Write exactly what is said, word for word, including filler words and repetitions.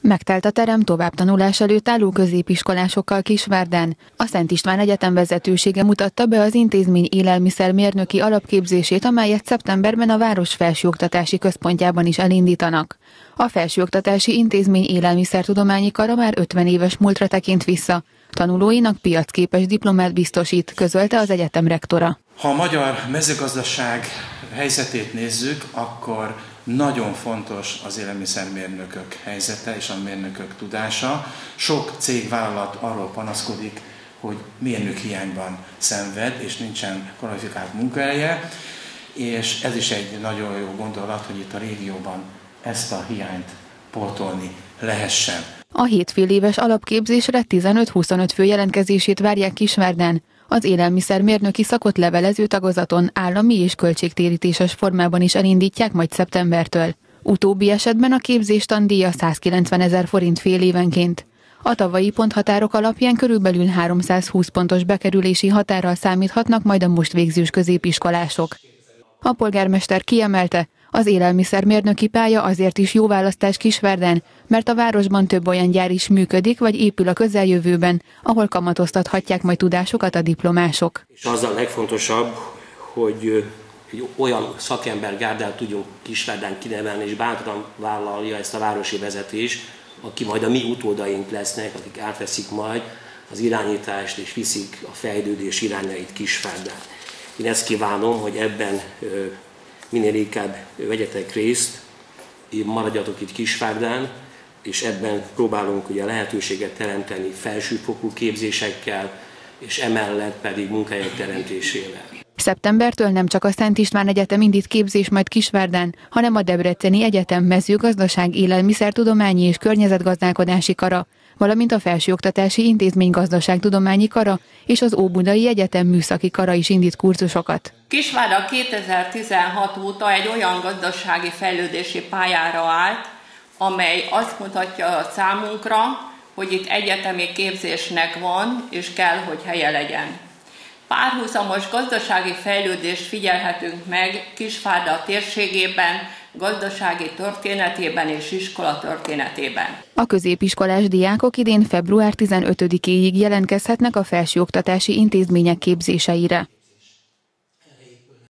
Megtelt a terem továbbtanulás előtt álló középiskolásokkal Kisvárden. A Szent István Egyetem vezetősége mutatta be az intézmény élelmiszermérnöki alapképzését, amelyet szeptemberben a város felsőoktatási központjában is elindítanak. A felsőoktatási intézmény élelmiszertudományi kara már ötven éves múltra tekint vissza. Tanulóinak piacképes diplomát biztosít, közölte az egyetem rektora. Ha a magyar mezőgazdaság helyzetét nézzük, akkor nagyon fontos az élelmiszermérnökök helyzete és a mérnökök tudása. Sok cégvállalat arról panaszkodik, hogy mérnök hiányban szenved, és nincsen kvalifikált munkahelye, és ez is egy nagyon jó gondolat, hogy itt a régióban ezt a hiányt pótolni lehessen. A hétfél éves alapképzésre tizenöt-huszonöt fő jelentkezését várják Kisvárden. Az élelmiszermérnöki szakot levelező tagozaton állami és költségtérítéses formában is elindítják majd szeptembertől. Utóbbi esetben a képzés tandíja százkilencvenezer forint fél évenként. A tavalyi ponthatárok alapján körülbelül háromszázhúsz pontos bekerülési határral számíthatnak majd a most végzős középiskolások. A polgármester kiemelte, az élelmiszermérnöki pálya azért is jó választás Kisvárden, mert a városban több olyan gyár is működik, vagy épül a közeljövőben, ahol kamatoztathatják majd tudásukat a diplomások. És az a legfontosabb, hogy egy olyan szakembergárdát tudjunk Kisvárden kinevelni, és bátran vállalja ezt a városi vezetés, aki majd a mi utódaink lesznek, akik átveszik majd az irányítást és viszik a fejlődés irányait Kisvárden. Én ezt kívánom, hogy ebben minél inkább vegyetek részt, maradjatok itt Kisvárdán, és ebben próbálunk ugye lehetőséget teremteni felsőfokú képzésekkel, és emellett pedig munkahelyek teremtésével. Szeptembertől nem csak a Szent István Egyetem indít képzés majd Kisvárden, hanem a Debreceni Egyetem mezőgazdaság, élelmiszertudományi és környezetgazdálkodási kara, valamint a Felsőoktatási Intézmény gazdaságtudományi kara és az Óbudai Egyetem műszaki kara is indít kurzusokat. Kisvárda kétezer-tizenhat óta egy olyan gazdasági fejlődési pályára állt, amely azt mutatja a számunkra, hogy itt egyetemi képzésnek van és kell, hogy helye legyen. Párhuzamos gazdasági fejlődést figyelhetünk meg Kisvárda térségében, gazdasági történetében és iskola történetében. A középiskolás diákok idén február tizenötödikéig jelentkezhetnek a felsőoktatási intézmények képzéseire.